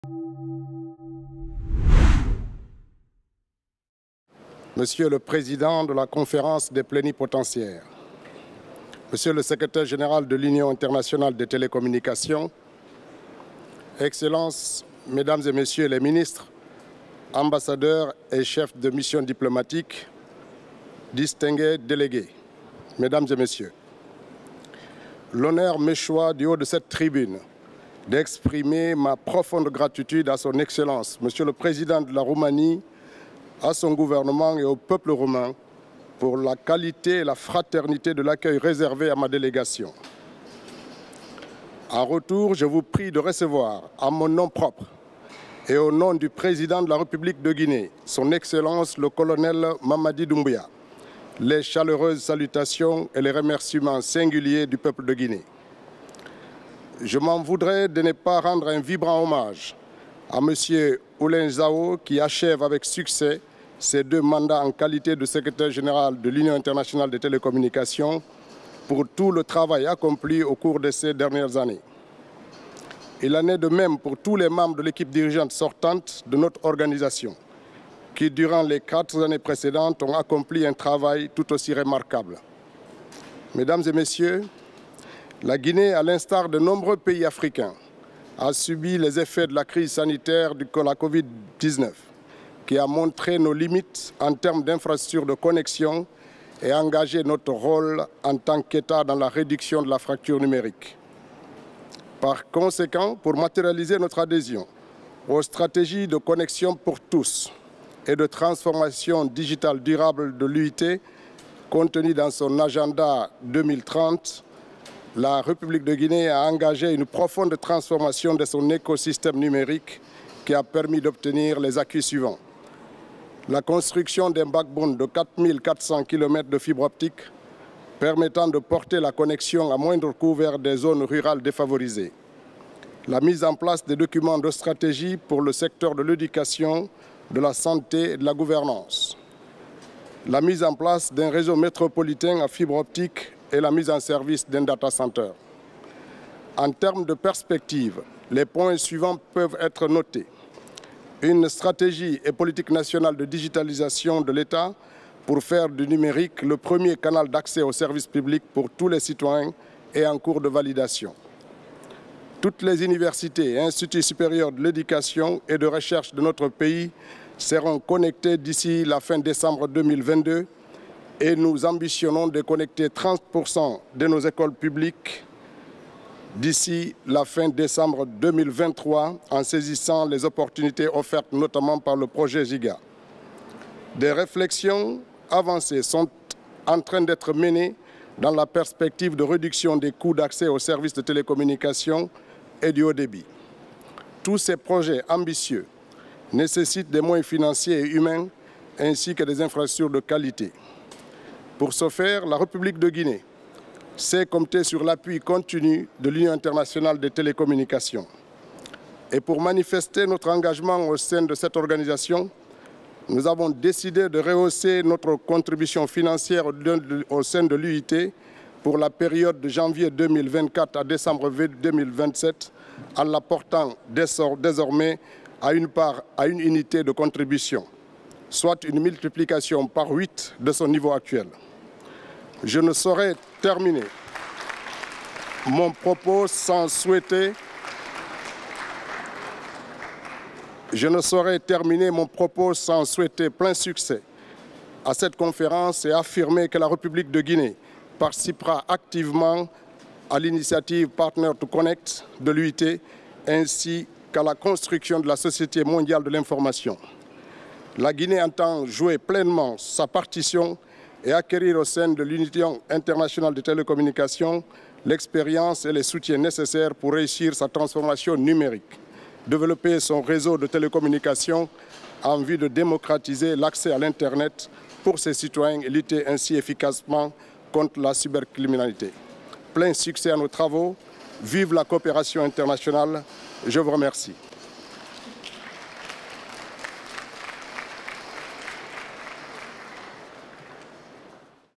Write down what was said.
Monsieur le Président de la Conférence des plénipotentiaires, Monsieur le Secrétaire général de l'Union internationale des télécommunications, Excellences, Mesdames et Messieurs les ministres, ambassadeurs et chefs de mission diplomatique, distingués délégués, Mesdames et Messieurs, l'honneur m'échoit du haut de cette tribune d'exprimer ma profonde gratitude à son Excellence, Monsieur le Président de la Roumanie, à son gouvernement et au peuple roumain pour la qualité et la fraternité de l'accueil réservé à ma délégation. En retour, je vous prie de recevoir, à mon nom propre et au nom du Président de la République de Guinée, son Excellence le colonel Mamadi Doumbouya, les chaleureuses salutations et les remerciements singuliers du peuple de Guinée. Je m'en voudrais de ne pas rendre un vibrant hommage à M. Oulin Zao qui achève avec succès ses 2 mandats en qualité de secrétaire général de l'Union internationale des télécommunications pour tout le travail accompli au cours de ces dernières années. Il en est de même pour tous les membres de l'équipe dirigeante sortante de notre organisation qui, durant les 4 années précédentes, ont accompli un travail tout aussi remarquable. Mesdames et Messieurs, la Guinée, à l'instar de nombreux pays africains, a subi les effets de la crise sanitaire de la Covid-19, qui a montré nos limites en termes d'infrastructures de connexion et engagé notre rôle en tant qu'État dans la réduction de la fracture numérique. Par conséquent, pour matérialiser notre adhésion aux stratégies de connexion pour tous et de transformation digitale durable de l'UIT, contenues dans son agenda 2030, la République de Guinée a engagé une profonde transformation de son écosystème numérique qui a permis d'obtenir les acquis suivants. La construction d'un backbone de 4400 km de fibre optique permettant de porter la connexion à moindre coût vers des zones rurales défavorisées. La mise en place des documents de stratégie pour le secteur de l'éducation, de la santé et de la gouvernance. La mise en place d'un réseau métropolitain à fibre optique et la mise en service d'un data center. En termes de perspective, les points suivants peuvent être notés. Une stratégie et politique nationale de digitalisation de l'État pour faire du numérique le premier canal d'accès aux services publics pour tous les citoyens est en cours de validation. Toutes les universités et instituts supérieurs de l'éducation et de recherche de notre pays seront connectés d'ici la fin décembre 2022 et nous ambitionnons de connecter 30% de nos écoles publiques d'ici la fin décembre 2023 en saisissant les opportunités offertes notamment par le projet GIGA. Des réflexions avancées sont en train d'être menées dans la perspective de réduction des coûts d'accès aux services de télécommunication et du haut débit. Tous ces projets ambitieux nécessitent des moyens financiers et humains ainsi que des infrastructures de qualité. Pour ce faire, la République de Guinée sait compter sur l'appui continu de l'Union internationale des télécommunications. Et pour manifester notre engagement au sein de cette organisation, nous avons décidé de rehausser notre contribution financière au sein de l'UIT pour la période de janvier 2024 à décembre 2027, en la portant désormais à une unité de contribution, soit une multiplication par 8 de son niveau actuel. Je ne saurais terminer mon propos sans souhaiter plein succès à cette conférence et affirmer que la République de Guinée participera activement à l'initiative Partner to Connect de l'UIT ainsi qu'à la construction de la Société mondiale de l'information. La Guinée entend jouer pleinement sa partition et acquérir au sein de l'Union internationale des télécommunications l'expérience et les soutiens nécessaires pour réussir sa transformation numérique, développer son réseau de télécommunications en vue de démocratiser l'accès à l'Internet pour ses citoyens et lutter ainsi efficacement contre la cybercriminalité. Plein succès à nos travaux, vive la coopération internationale, je vous remercie.